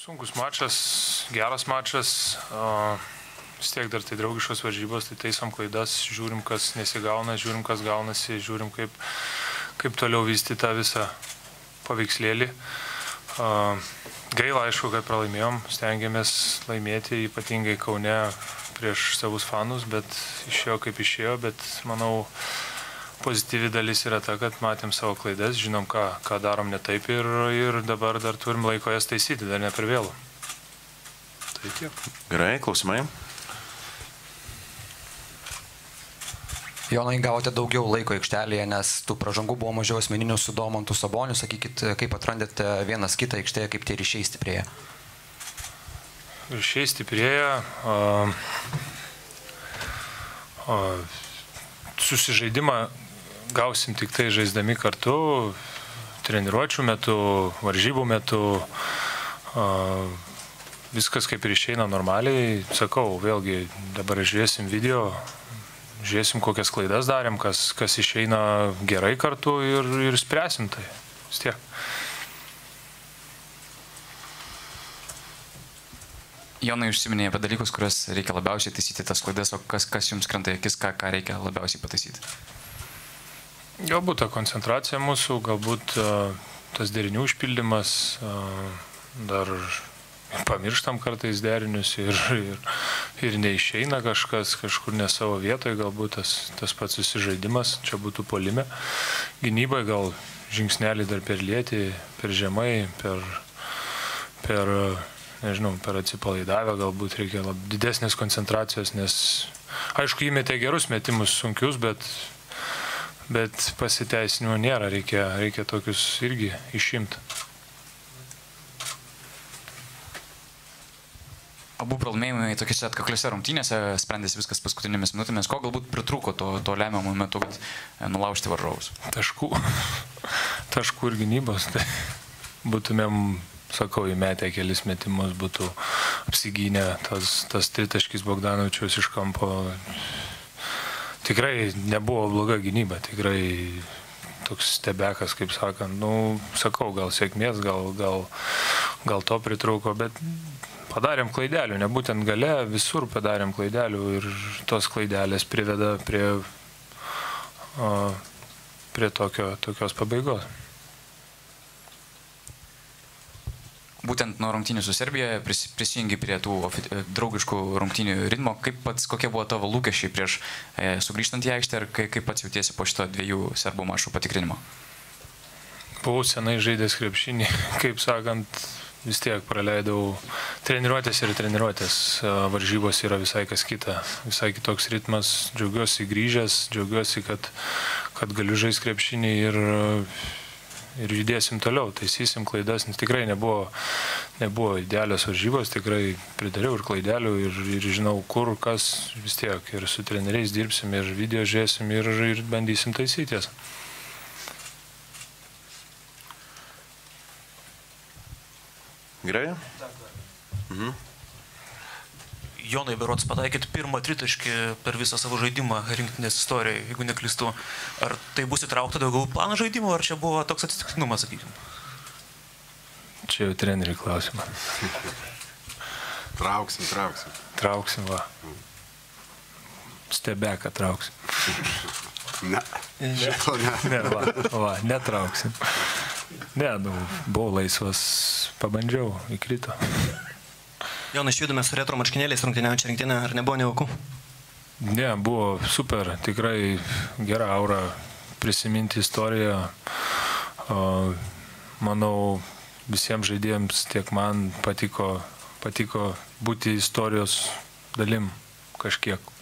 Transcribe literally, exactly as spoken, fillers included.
Sunkus mačas, geras mačas, vis tiek dar tai draugiškos varžybos, tai taisom klaidas, žiūrim, kas nesigauna, žiūrim, kas gaunasi, žiūrim, kaip, kaip toliau vystyti tą visą paveikslėlį. Gaila, aišku, kad pralaimėjom, stengiamės laimėti, ypatingai Kaune prieš savus fanus, bet išėjo kaip išėjo, bet manau, pozityvi dalis yra ta, kad matėm savo klaidas, žinom, ką, ką darom ne taip ir, ir dabar dar turim laiko jas taisyti, dar ne per vėlu. Tai tiek. Gerai, klausimai. Jonai, gavote daugiau laiko aikštelėje, nes tų pražangų buvo mažiau asmeninių su Domantu Saboniu. Sakykit, kaip atrandėte vienas kitą aikštėje, kaip tie ryšiai stiprėja? Ryšiai stiprėja. O, o, susižaidimą gausim tik tai žaisdami kartu, treniruočių metu, varžybų metu. O, viskas kaip ir išeina normaliai. Sakau, vėlgi, dabar žiūrėsim video. Žiūrėsim, kokias klaidas darėm, kas, kas išeina gerai kartu ir, ir spręsim tai. Vis tiek. Jonai užsiminė apie dalykus, kuriuos reikia labiausiai taisyti, tas klaidas, o kas, kas jums krenta į akis, ką, ką reikia labiausiai pataisyti? Galbūt ta koncentracija mūsų, galbūt uh, tas derinių užpildymas, uh, dar pamirštam kartais derinius ir, ir, ir neišeina kažkas, kažkur ne savo vietoje, galbūt tas, tas pats susižaidimas, čia būtų puolime. Gynybai gal žingsnelį dar per lėtį, per žemai, per, per, nežinau, per atsipalaidavę, galbūt reikia lab, didesnės koncentracijos, nes aišku, įmetė gerus metimus sunkius, bet, bet pasiteisinimo nėra, reikia, reikia tokius irgi išimti. Abu pralaimėjimai tokiuose atkakliuose rungtynėse sprendėsi viskas paskutinėmis minutėmis. Ko galbūt pritrūko to, to lemiamų metu, kad nulaužti varžovus? Taškų. Taškų ir gynybos. Tai būtumėm, sakau, įmetę kelis metimus, būtų apsigynę tas, tas tritaškis Bogdanovičiaus iš kampo. Tikrai nebuvo bloga gynyba, tikrai toks stebekas, kaip sakant. Nu, sakau, gal sėkmės, gal, gal, gal to pritrūko, bet padarėm klaidelių, nebūtent gale, visur padarėm klaidelių ir tos klaidelės priveda prie, o, prie tokio, tokios pabaigos. Būtent nuo rungtynių su Serbija prisijungi prie tų draugiškų rungtynių ritmo. Kaip pats, kokie buvo tavo lūkesčiai prieš e, sugrįžtant į aikštę ir kaip, kaip pats jautiesi po šito dviejų serbų mačų patikrinimo? Buvau senai žaidęs krepšinį, kaip sakant, vis tiek praleidau treniruotės ir treniruotės. Varžybos yra visai kas kita, visai kitoks ritmas. Džiaugiuosi grįžęs, džiaugiuosi, kad, kad galiu žaisti krepšinį ir, ir judėsim toliau, taisysim klaidas, nes tikrai nebuvo, nebuvo idealios varžybos, tikrai pridariau ir klaidelių ir, ir žinau, kur, kas vis tiek. Ir su treneriais dirbsim, ir video žiūrėsim, ir, ir bandysim taisytis. Gerai? Mhm. Jonai, berods pataikėt pirmą tritaškį per visą savo žaidimą rinktinės istorijoje, jeigu neklystu. Ar tai bus įtraukta daugiau planą žaidimo, ar čia buvo toks atsitiktinumas, sakykime? Čia jau trenerių klausimą. Trauksim, trauksim. Trauksim, va. Stebeką trauksim. Ne. Šito ne. Ne, va, va, netrauksim. Ne, nu, buvau laisvas, pabandžiau, įkrito. Jonai, išvydome su retro marškinėliais rungtyniaujančią rinktinę, ar nebuvo nejaukų? Ne, buvo super, tikrai gera aura prisiminti istoriją. O, manau, visiems žaidėjams tiek man patiko, patiko būti istorijos dalim kažkiek.